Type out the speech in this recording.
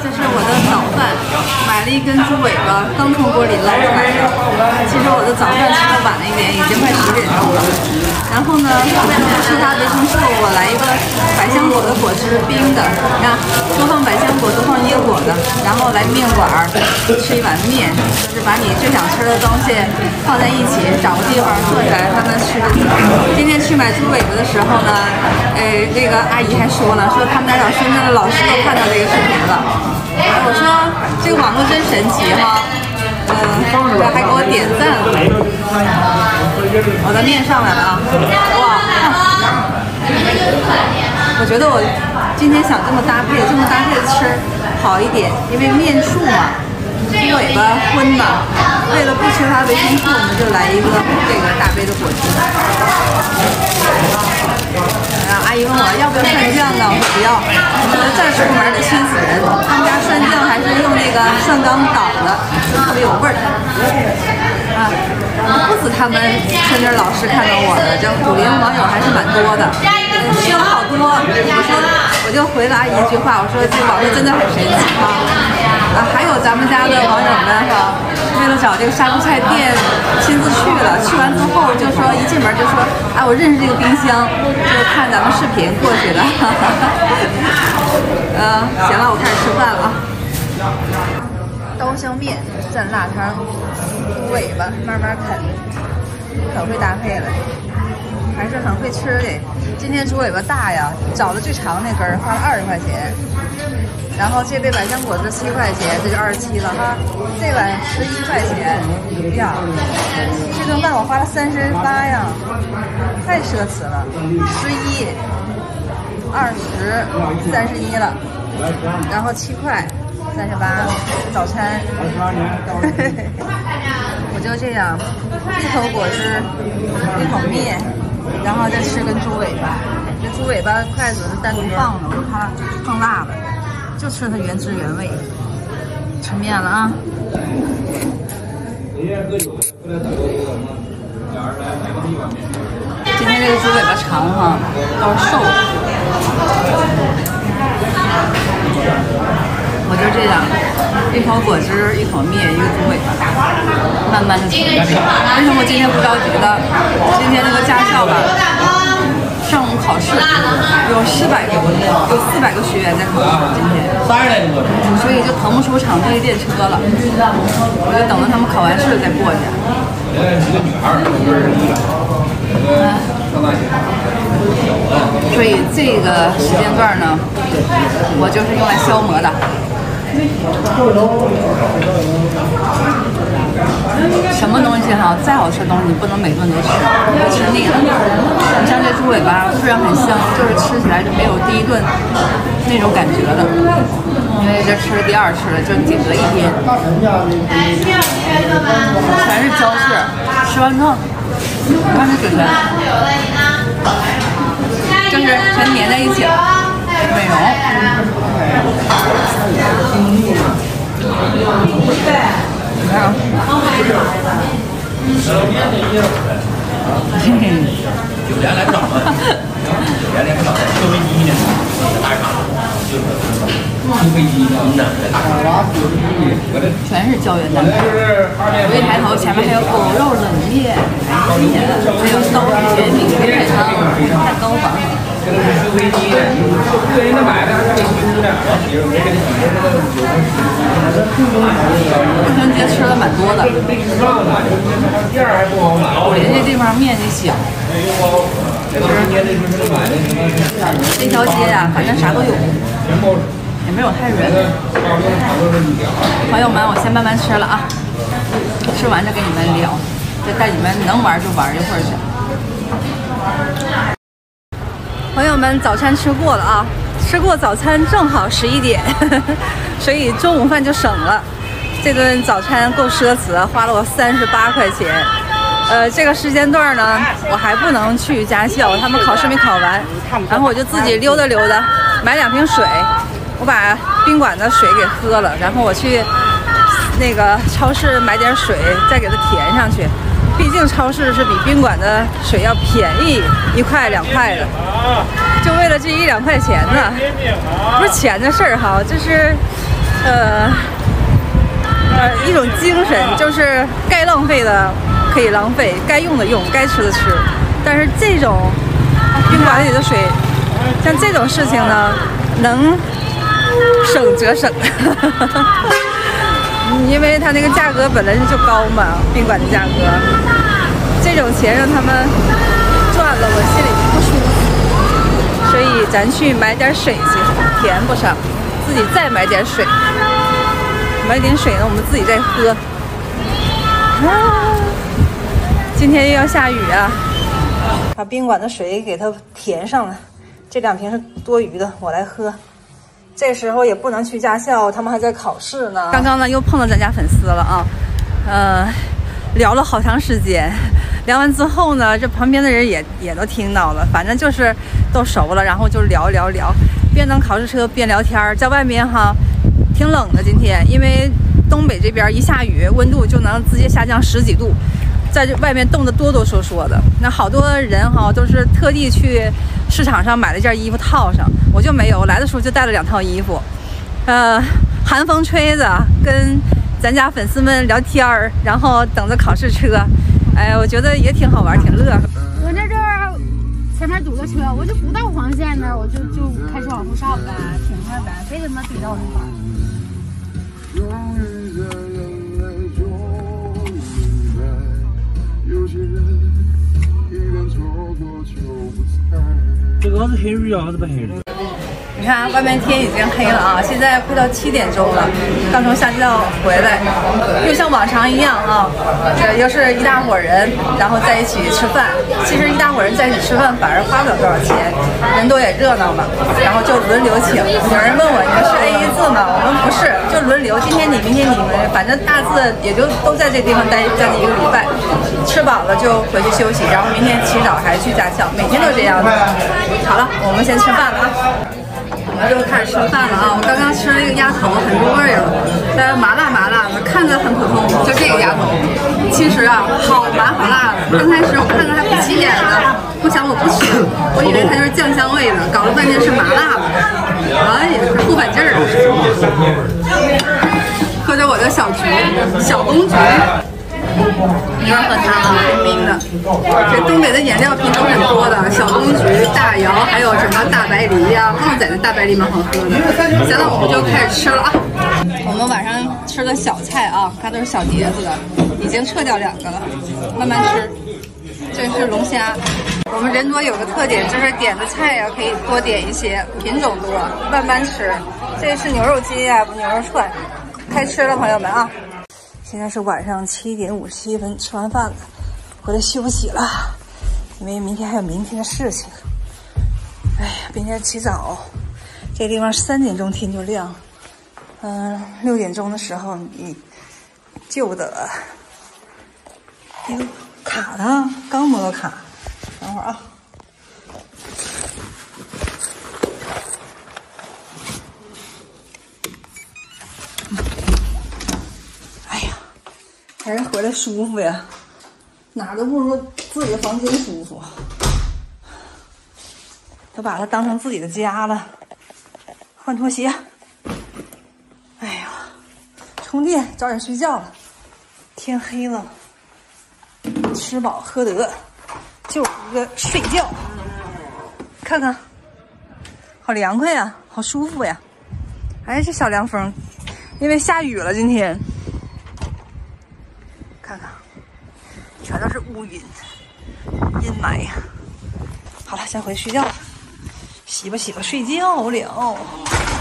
这是我的早饭，买了一根猪尾巴，刚从锅里捞出来的。其实我的早饭吃的晚了一点，已经快10点钟了。然后呢，其他维生素我来一个百香果的果汁冰的，你看，多放百香果，多放椰果的，然后来面馆吃一碗面，就是把你最想吃的东西放在一起，找个地方坐下来慢慢吃。今天去买猪尾巴的时候呢，那个阿姨还说了，说他们家深圳的老师都看到这个视频了。我说这个网络真神奇哈，还给我点赞了。我的面上来了啊，哇！我觉得我今天想这么搭配吃好一点，因为面素嘛，猪尾巴荤嘛，为了不缺乏维生素，我们就来一个这个大杯的果汁。阿姨问我要不要蒜酱呢？我说不要，我说再出门得熏死人。他们家蒜酱还是用那个蒜缸捣的，特别有味儿。不止他们深圳老师看到我了，这虎林网友还是蛮多的，学了好多。我就回了阿姨一句话，我说这网络真的很神奇啊！还有咱们家的网友们哈，为了找这个杀猪菜店亲自去了，去完之后就说一进门就说，哎，我认识这个冰箱，就看咱们视频过去的。行了，我开始吃饭了啊。刀削面蘸腊汤，猪尾巴慢慢啃，可会搭配了，还是很会吃的。今天猪尾巴大呀，找的最长那根花了20块钱，然后这杯百香果汁7块钱，这就27了哈。这碗11块钱呀，这顿饭我花了38呀，太奢侈了。11、20、31了，然后7块。38，早餐，我就这样，一口果汁，一口面，然后再吃根猪尾巴。这猪尾巴筷子是单独放的，我怕放辣了，就吃它原汁原味。吃面了啊！今天这个猪尾巴肠哈，都是瘦的。我就这样，一口果汁，一口面，一个猪尾巴，慢慢的吃。为什么我今天不着急了？今天那个驾校吧，上午考试，有400个学员在考试，今天，所以就腾不出场地练车了。我就等着他们考完试再过去。所以这个时间段呢，我就是用来消磨的。什么东西哈，再好吃的东西你不能每顿都吃，会吃腻了。你像这猪尾巴虽然很香，就是吃起来就没有第一顿那种感觉了，因为这吃第2次了，就顶个1天，全是胶质。吃完之后，你看这嘴唇，就是全粘在一起了，美容。全是胶原蛋白。我一抬头，前面还有狗肉冷面、海鲜，还有刀鱼卷饼、海汤，太高档了。步行街吃了蛮多的，虎林这地方面积小，这条街呀，反正啥都有，也没有太远。朋友们，我先慢慢吃了啊，吃完再跟你们聊，再带你们能玩就玩一会儿去。朋友们，早餐吃过了啊，吃过早餐正好11点，所以中午饭就省了。这顿早餐够奢侈，花了我38块钱。这个时间段呢，我还不能去驾校，他们考试没考完，然后我就自己溜达溜达，买2瓶水，我把宾馆的水给喝了，然后我去那个超市买点水，再给它填上去。毕竟超市是比宾馆的水要便宜1块2块的，就为了这1-2块钱呢，不是钱的事儿哈，就是一种精神，就是该浪费的可以浪费，该用的用，该吃的吃。但是这种宾馆里的水，像这种事情呢，能省则省，因为它那个价格本来就高嘛，宾馆的价格，这种钱让他们赚了，我心里不舒服。所以咱去买点水去，填不上，自己再买点水。买点水呢，我们自己再喝。今天又要下雨啊！把宾馆的水给它填上了，这2瓶是多余的，我来喝。这时候也不能去驾校，他们还在考试呢。刚刚呢又碰到咱家粉丝了啊，聊了好长时间。聊完之后呢，这旁边的人也都听到了，反正就是都熟了，然后就聊，边等考试车边聊天，在外面哈。挺冷的今天，因为东北这边一下雨，温度就能直接下降10几度，在这外面冻得哆哆嗦嗦的。那好多人哈都是特地去市场上买了件衣服套上，我就没有，我来的时候就带了2套衣服。寒风吹着，跟咱家粉丝们聊天儿，然后等着考试车，哎，我觉得也挺好玩，挺乐呵。 我这前面堵个车，我就不到黄线那儿，我就开车往后上呗，停那呗，非他妈堵到那块儿。 这个是黑鱼啊，还是不黑鱼？ 你看外面天已经黑了啊，现在快到7点钟了，刚从下校回来，又像往常一样啊，又是一大伙人，然后在一起吃饭。其实一大伙人在一起吃饭反而花不了多少钱，人多也热闹嘛。然后就轮流请。有人问我你们是 AA 制吗？我们不是，就轮流，今天你，明天你们，反正大致也就都在这地方待将近1个礼拜。吃饱了就回去休息，然后明天起早还去驾校，每天都这样的。好了，我们先吃饭了啊。我们就开始吃饭了啊！我刚刚吃了一个鸭头，很入味了，麻辣的，看着很普通，就这个鸭头。其实啊，好麻好辣的。刚开始我看着还不起眼呢，我想我不吃，我以为它就是酱香味的，搞了半天是麻辣的，哎呀，不反劲儿。喝着我的小公菊。一会儿喝汤啊，冰冰的。这东北的饮料品种很多的，小公菊、大窑，还有什么大白梨呀、旺仔的大白梨蛮好喝的。行了，我们就开始吃了啊。我们晚上吃的小菜啊，它都是小碟子的，已经撤掉2个了，慢慢吃。这是龙虾。我们人多有个特点，就是点的菜呀可以多点一些，品种多，慢慢吃。这是牛肉筋呀、牛肉串，开吃了，朋友们啊。现在是晚上7点57分，吃完饭了，回来休息了，因为明天还有明天的事情。哎呀，明天起早，这地方3点钟天就亮，6点钟的时候你就得，哎呦，卡呢，刚摸到卡，等会儿啊。还是回来舒服呀，哪都不如自己的房间舒服，都把它当成自己的家了。换拖鞋，哎呀，充电，早点睡觉了，天黑了，吃饱喝得，就一个睡觉。看看，好凉快呀，好舒服呀，还是小凉风，因为下雨了今天。看看，全都是乌云、阴霾呀。好了，先回去睡觉了，洗吧洗吧，睡觉了。